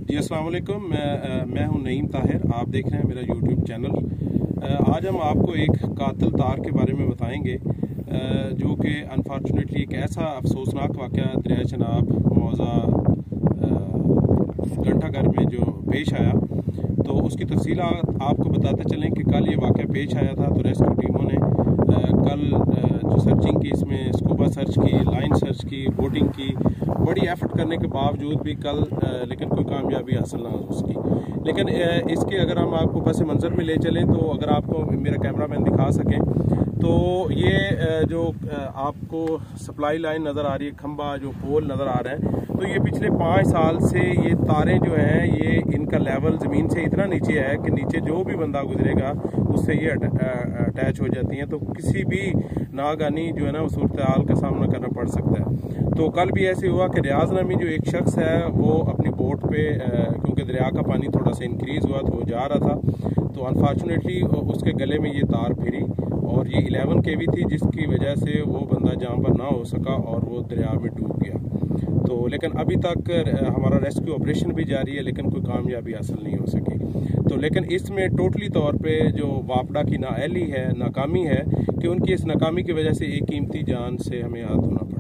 जी अस्सलाम वालेकुम। मैं हूं नईम ताहिर। आप देख रहे हैं मेरा यूट्यूब चैनल। आज हम आपको एक कातिल तार के बारे में बताएंगे जो कि अनफॉर्चुनेटली एक ऐसा अफसोसनाक वाक़या दरिया चनाब मौज़ा घंटाघर में जो पेश आया, तो उसकी तफसीलात आपको बताते चलें कि कल ये वाक़या पेश आया था। तो रेस्क्यू टीमों ने कल जो सर्चिंग की, इसमें स्कूबा सर्च की, लाइन सर्च की, बोटिंग की, बड़ी एफर्ट करने के बावजूद भी कल लेकिन कोई कामयाबी हासिल ना हो उसकी। लेकिन इसके अगर हम आपको पस मंज़र में ले चलें, तो अगर आपको मेरा कैमरा मैन दिखा सकें, तो ये जो आपको सप्लाई लाइन नज़र आ रही है, खंबा जो पोल नज़र आ रहा है, तो ये पिछले 5 साल से ये तारें जो हैं, ये इनका लेवल ज़मीन से इतना नीचे है कि नीचे जो भी बंदा गुजरेगा उससे ये अटैच हो जाती हैं। तो किसी भी नागानी जो है ना, उस सूरत हाल का सामना करना पड़ सकता है। तो कल भी ऐसे हुआ कि रियाज नामी जो एक शख्स है, वो अपनी बोट पे क्योंकि दरिया का पानी थोड़ा सा इंक्रीज़ हुआ तो वो जा रहा था, तो अनफॉर्चुनेटली उसके गले में ये तार फिरी और ये 11 kV थी, जिसकी वजह से वो बंदा जहाँ पर ना हो सका और वो दरिया में डूब गया। तो लेकिन अभी तक हमारा रेस्क्यू ऑपरेशन भी जारी है, लेकिन कोई कामयाबी हासिल नहीं हो सकी। तो लेकिन इसमें टोटली तौर पे जो वापडा की नाअहली है, नाकामी है कि उनकी इस नाकामी की वजह से एक कीमती जान से हमें हाथ धोना